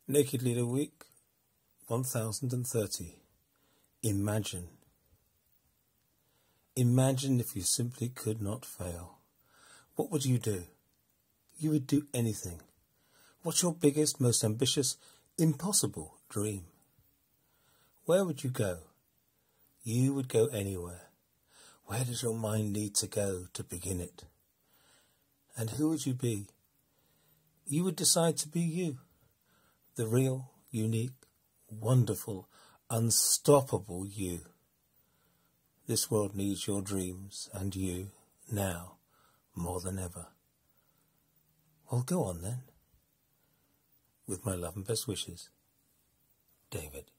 Naked Leader Week 1030. Imagine. Imagine if you simply could not fail. What would you do? You would do anything. What's your biggest, most ambitious, impossible dream? Where would you go? You would go anywhere. Where does your mind need to go to begin it? And who would you be? You would decide to be you. The real, unique, wonderful, unstoppable you. This world needs your dreams and you now more than ever. Well, go on then. With my love and best wishes, David.